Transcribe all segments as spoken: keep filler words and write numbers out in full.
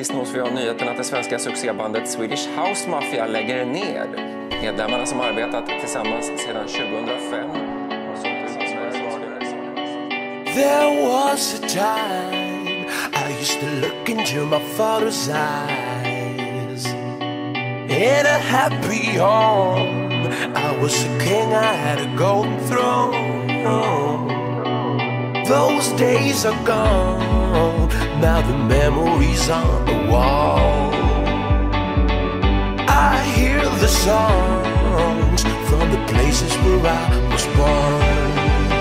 sist nås vi av nyheten att det svenska succébandet Swedish House Mafia lägger ner. Medlemmarna som arbetat tillsammans sedan tjugohundrafem. There was a time I used to look into my father's eyes. In a happy home, I was a king, I had a golden throne. Those days are gone, now the memories on the wall. I hear the songs from the places where I was born.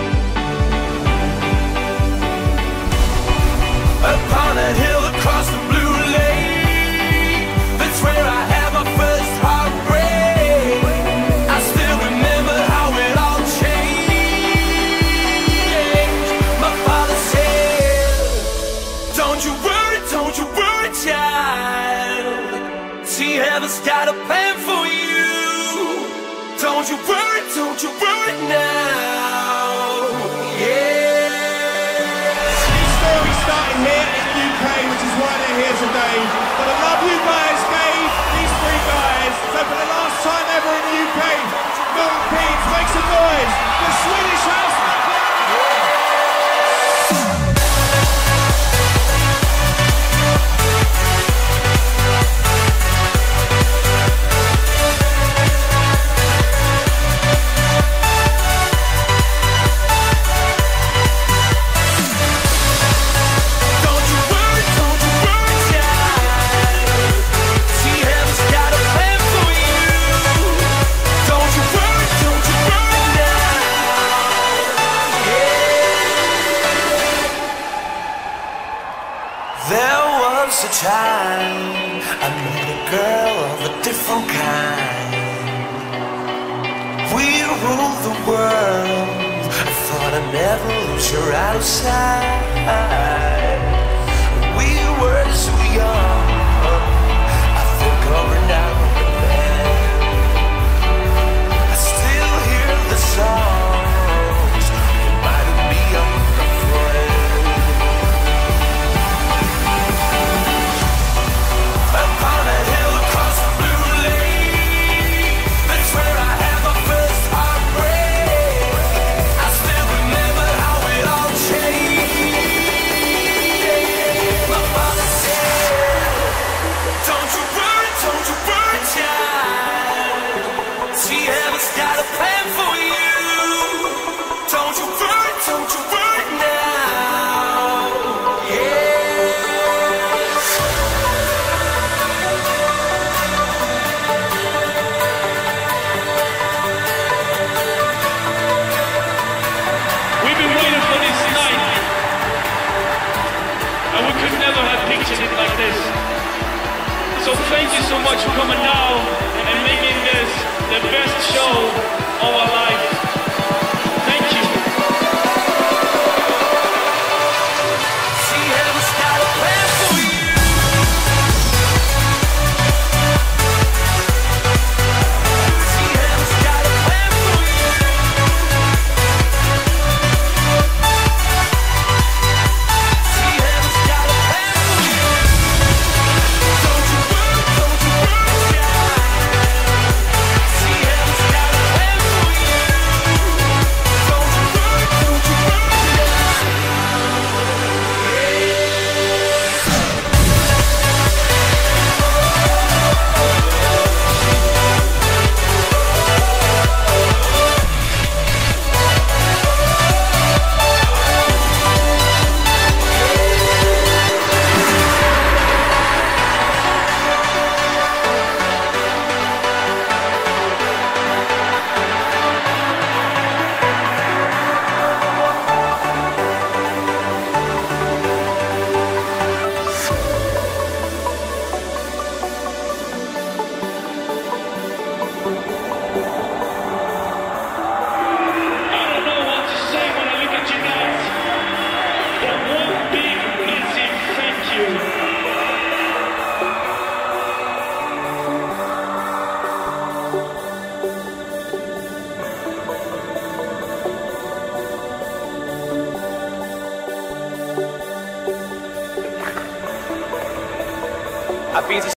Upon a hill across the blue lake, that's where I had my first heartbreak. I still remember how it all changed. My father said, don't you worry, don't you worry, child. See, heaven's got a plan for you. Don't you worry, don't you worry now. Yeah. Starting here in the U K, which is why they're here today. But the love you guys gave these three guys. So for the last time ever in the U K, Milton Keynes, make some noise. The Swedish House Mafia. A time I met a girl of a different kind. We ruled the world. I thought I'd never lose her out of sight. We were so young. I think of her now and then. I still hear the songs reminding me of a friend. So thank you so much for coming now and making this the best show of our life. Thank you. She has got a plan for you. She has got a plan for you. She has got a plan for you. Don't you worry, don't you worry, child. She has I've been to